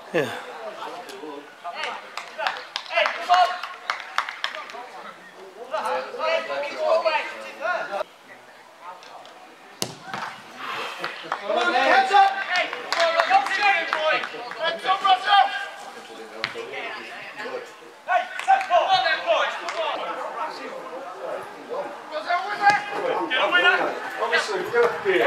Yeah. Heads up! Heads up, Russell! Hey, tempo! Come on then, boys, come on! Russell, winner! Get a winner! Obviously, we're going to be here.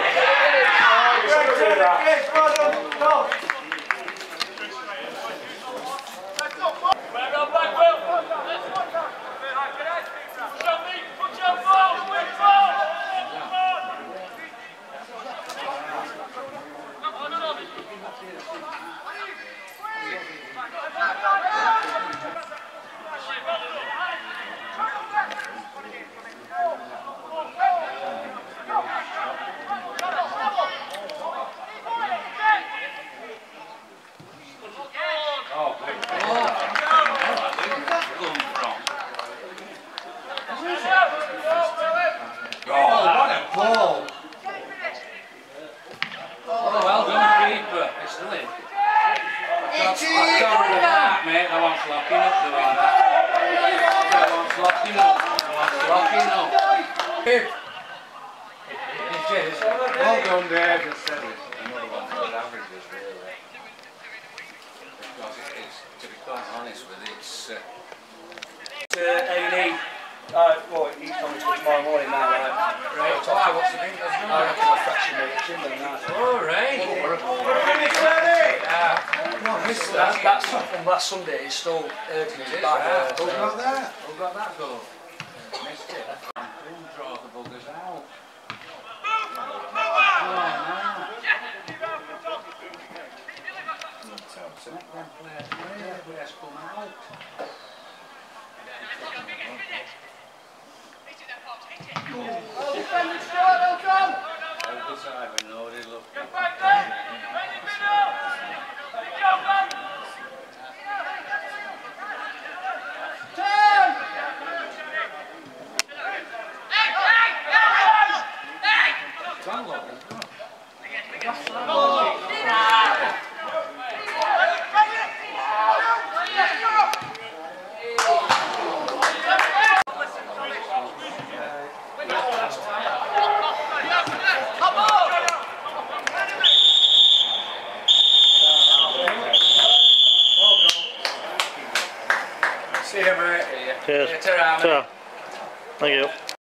Well done, Dave. Just said it. Another one for the averages, really. Because it's, to be quite honest with it, it's. A&E. Well, he's coming to tomorrow morning now. Right. What's the thing? I reckon I'll fracture my chin and that. Oh, right. That's from last Sunday. He's still hurting his back. Who got that? Who got that goal? Missed it. Who draw the buggers out? So make them players come out. Well defended, Stuart, well done! Over the side when nobody looked. Get back there! Ready to go! Good job, man! Turn! See you, mate. Cheers. Ta-ra, mate. Thank you.